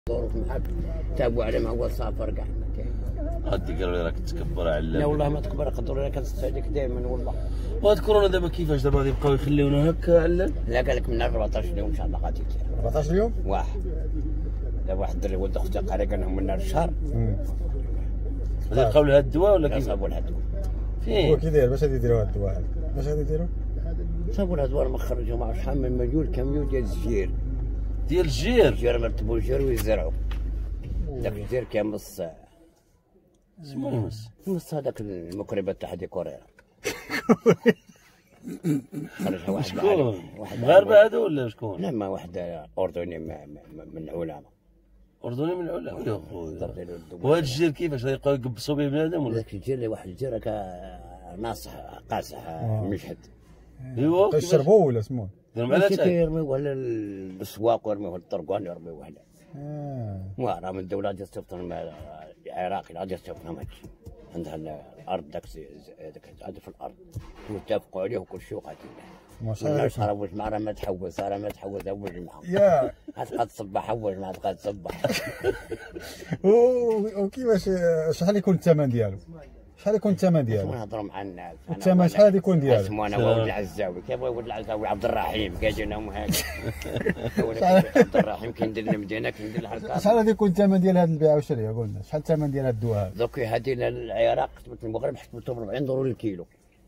ظروف معك تابوا على ما هو سافر كاع غادي قالوا لي راك تكبر على لا والله ما تكبر قدروا لك كنستهديك دائما والله. وهاد كورونا دابا كيفاش دابا غادي يبقاو يخليونا هكا علل؟ لا قال لك من 14 يوم ان شاء الله غادي يطير 14 يوم واحد. دابا واحد الدري ولد اختي قال لهم من الشهر غادي يلقاو لها الدواء ولا كيف؟ صابوا لها الدواء هو فين كي داير باش غادي يديروا هاد الدواء هذا باش غادي يديروا صابوا لها الدواء ما خرجوا مع شحال من مليون كاميون ديال الزجير ديال الجير الزجير مرتبوا الجير ويزرعوا داك الزجير كيمص شنو يمس؟ يمص هذاك الميكروبات تاع هذيك كوريرا خرجها واحد شكون؟ واحد مغاربه هادو ولا شكون؟ لا ما واحد اردني من العلماء اردني من العلا يا خويا. وهاد الجير كيفاش غادي يبقاو يقبصوا به بنادم ولا؟ ذاك الجير واحد الجير هكا ناصح قاصح مشهد ايوا كيشربوه ولا سموه ديرهم على تاي كيرميوه للسواق ويرميوه للطرقان ويرميوه هنا راه من الدوله ديال السلطنه العراقي غادي يستوطنوا هادشي عندها الارض داك هذا في الارض واتفقوا عليه وكل شيء وقاتل ما شاء الله صار واش مع راه ما تحوس راه ما تحوس اوج معاهم يا غتبقى تصبح اوج ما تبقى تصبح وكيفاش شحال يكون الثمن ديالو شحال يكون الثمن ديالو نهضروا مع الناس الثمن شحال غادي يكون ديالو اسمو انا ولد العزاوي كيف ولد العزاوي عبد الرحيم كاجيناهم هكا عبد الرحيم كندير المدينه كندير لها شحال غادي يكون الثمن ديال هذا البيع والشراء قلنا شحال الثمن ديال هذا الدواء هذا دوك هذه للعراق كتبت المغرب حسبتهم 40 دولار الكيلو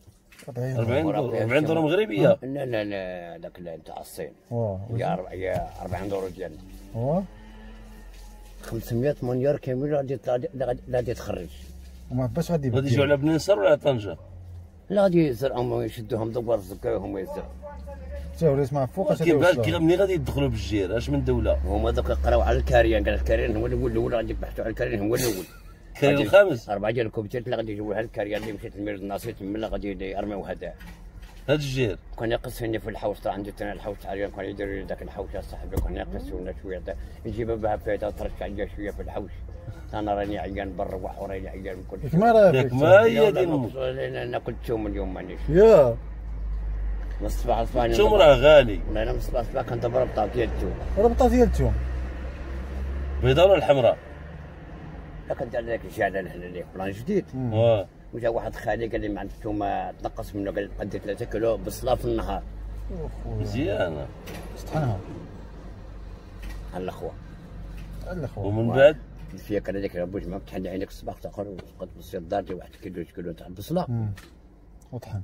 40 درهم مغربيه. لا لا لا داك تاع الصين واه هي 40 دولار ديالنا واه 500 مليار كامل غادي تخرج وما باش غادي غادي يجيو على بني نصر ولا على طنجه؟ لا غادي يزرعهم يشدوهم دوار زكاهم ويزرعوا حتى ولا اسمع فوقاش كيف بالك ملي غادي يدخلوا بالجير اش من دوله؟ هما دوك قراو على الكاريان قال الكاريان هو الاول غادي يبحثوا على الكاريان هو الاول كاين الخامس 4 ديال الكوبيتات اللي غادي يجيبوا على الكاريان اللي مشيت لمير الناصيه تما غادي يرميو هذا هاد الجير كان يقصني في الحوش تاع عندي انا الحوش تاع كان يديروا لي ذاك الحوش صاحبي كان يقصونا شويه يجيب بها فايده ترش عليا شويه في الحوش انا راني عيان بنروح وراني عيان من كل شيء ما راه ياك ما هي ديال ناكل توم اليوم مانيش يا من الصباح الصباح التوم راه غالي انا من الصباح الصباح كنضرب ربطه ديال التوم ربطه ديال الثوم بيضاء ولا الحمراء؟ لا كندير لك الجاله هنا اللي بلان جديد واه وجا واحد خالي قال لي ما عندك التوم تنقص منه قال لي قدي 3 كيلو بصله في النهار مزيانه سطحنها على الاخوه الاخوه ومن بعد فيها كان هذاك بوج ما تحل عينك الصباح تاخر وتقد بصير دارتي 1 كيلو تاع البصله وطحن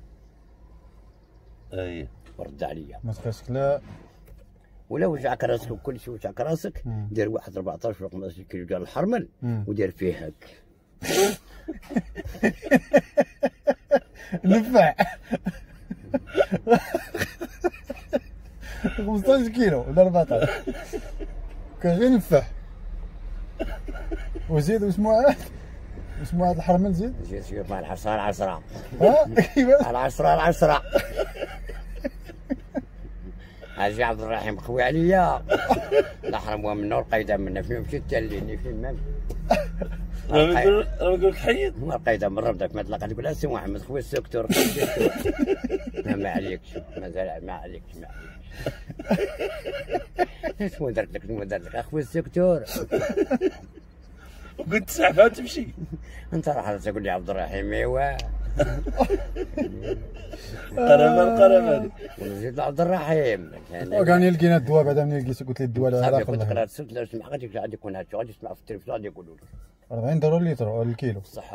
اي ورد عليا ما تخافش لا ولا وجعك راسك وكل شيء وجعك راسك دير واحد 14 ولا 15 كيلو ديال الحرمل ودير فيه هاك نفع 15 كيلو ولا 14 كان غير نفع وزيد واسمو هذا الحرمل زيد زيد مع العصره كيفاش العصره اجي عبد الرحيم خوي عليا نحرموا منه القيده منا فين مشيت تليني فين ما راه يقول لك حيد هو القيده من ربك ما تلاقى تقول سي محمد خويا السكتور ما عليكش مازال ما عليكش شنو درت لك اخويا السكتور قلت سحبها تمشي انت راح تقول لي عبد الرحيم ايوا قرمان ونزيد عبد الرحيم كان يلقينا الدواء بعد من لقيت قلت لي الدواء لا صافي كنت قرات السلك لا سمع غادي يكون هادشي غادي تسمع في التلفزيون غادي يقولوا لك 40 دولار لتر الكيلو بصح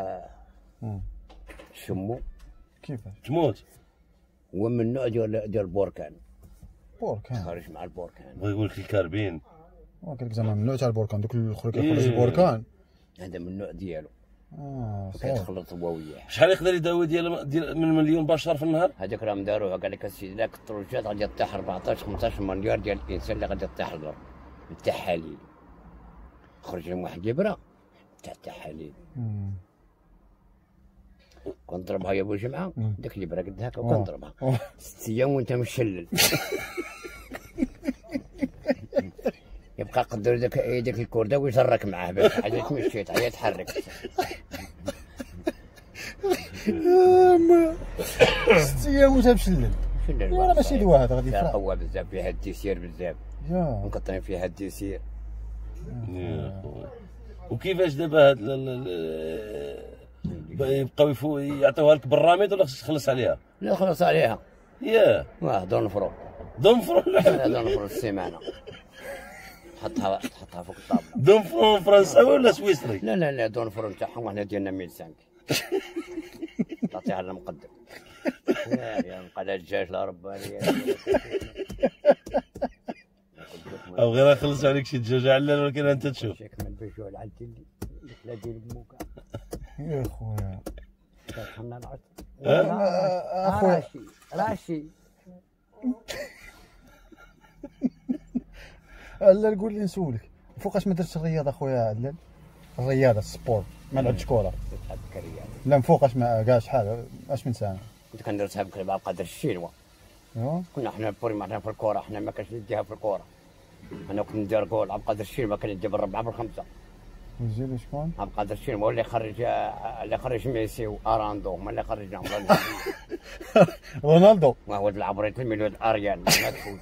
شمو كيفاش تموت هو من النوع ديال البوركان بوركان خارج مع البوركان بغا يقول لك الكاربين قال لك زعما من النوع تاع البوركان دوك الاخر كيخرج البوركان هذا من النوع ديالو صحيح كيتخلط هو وياه شحال يقدر يداوي ديال من مليون بشر في النهار؟ هذاك راهم داروها قال لك السيد لا التروجات غادي تطيح 14 15 مليار ديال الانسان اللي غادي تطيح الارض التحاليل خرج لهم واحد الابره تاع التحاليل كنضربها يا ابو جمعه ديك الابره قد هكا وكنضربها 6 ايام وانت مشلل يبقى قدر داك الكورده ويجرك معاه باش حاجه تمشيت عاد تحرك 6 ايام وانت مشلل ولا ماشي دواء هذا غادي فيها يفرق قوه بزاف فيها الديسير بزاف يا مكطرين فيها الديسير يا خويا. وكيفاش دابا هاد يبقاو يعطيوها لك بالراميد ولا خصك تخلص عليها؟ لا خلص عليها. ياه دون فرو. دون فرو دون فرو السيمانه. تحطها فوق الطابله. دون فرو فرنساوي ولا سويسري؟ لا دون فرو تاعهم وحنا ديالنا 1005. تعطيها للمقدم. يا مقعد الدجاج لا رباني. او غير يخلصوا عليك شي دجاج علال ولكن انت تشوف. شيك من بجوع العدل لا ديال الموكا. يا خويا دخلنا العصر. اخويا راشي. علال قول لي نسولك فوقاش ما درتش الرياضه اخويا علال؟ الرياضه السبور ما لعبتش كره؟ لا فوقاش ما كاع شحال اش من سنه؟ كنت كندرسها بكري مع قدر الشينوا. كنا حنا بوري معنا في الكره، حنا ما كانش نديها في الكره. انا كنت ندير جول عبد القادر الشينوا كان يدي بالربعه بالخمسه. وزيد شكون؟ عبد القادر الشينوا هو اللي خرج ميسي واراندو، هما اللي خرجناهم. رونالدو وهو العبريت المليون اريان ما تفوت.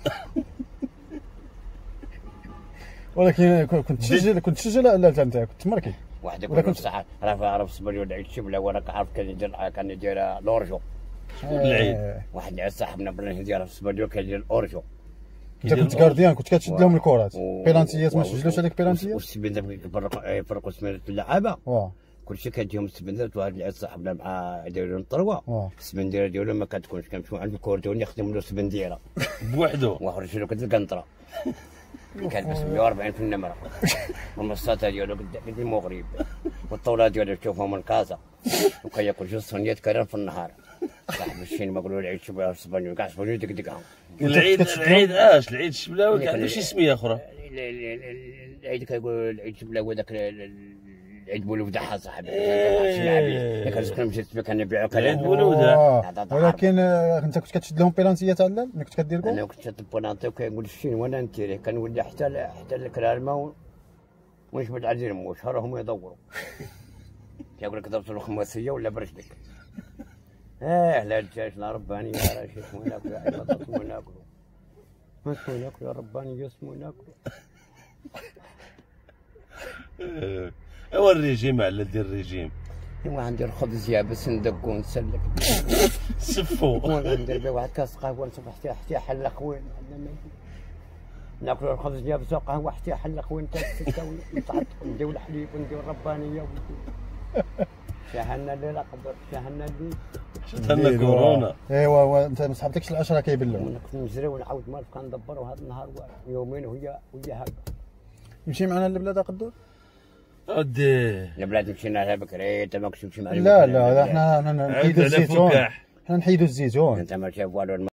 ولكن كنت تسجل لا انت كنت مركي واحد يقول لك صح راه عرف صبري ولا عيد شبله وانا كنعرف كان يدير لورجو. العيد واحد العيد صاحبنا بلا يدير في صبري كيدير الاورجو. انت كنت كارديان كنت كتشد لهم الكرات بيلانتيات ما سجلوش هذيك بيلانتيات والسبندات يفرقوا سميرة اللعابه كلشي كيديهم السبندات. وواحد العيد صاحبنا مع دايرين الطروه السبنديره ديالو ما كتكونش كنمشيو عند الكوردون يخدم له السبنديره بوحدو وخرج له كتلقى القنطره كان بس 140 في النمره والمصاطه ديالو قد المغرب والطاوله ديالو تشوفهم من كازا وكياكل جوج صينيات كريم في النهار. صاحب الشين ما قالوا العيد شبلاوي السبانيو كاع سبانيو دقدقهم. العيد العيد الشبلاوي كان عنده شي سميه اخرى. العيد كيقولوا العيد الشبلاوي داك العيد بولودها صاحبي كان مشيت كان يبيعوا العيد بولودها. ولكن انت كنت كتشد لهم بيلانتيات علال ملي كنت كدير انا كنت شاد البونانتي وكيقول الشين وانا نتيري كنولي حتى الكرالمه ونجبد على الموت شهرهم يدوروا. كيقول لك ضربت له خماسيه ولا برجلك. لا الدجاج لا رباني يا راشد اسمو ناكلو يا بطاط اسمو ناكلو ما اسمو ناكلو يا رباني اسمو ناكلو. ايوا الريجيم على دير الريجيم. ايوا غندير خبز يابس ندقو ونسلك سفو وغندير به واحد كاس قهوه نصبح حتى حل خوين ناكلو الخبز يابس وقهوه حتى حل خوين تاكل نديو الحليب ونديو الربانيه شاهنا اللي لا قدر شاهنا اللي شتنا كورونا. ايوا انت ما صحبتكش العشره كيبلوا. انا كنت نجري ونعاود مالف كندبر وهذا النهار يومين وهي هكا. يمشي معنا للبلاد اقدر؟ ودي البلاد مشينا لها بكري انت ما كنتش تمشي معنا. لا حنا نحيدوا الزيتون. حنا نحيدوا الزيتون. انت ما شاف والو.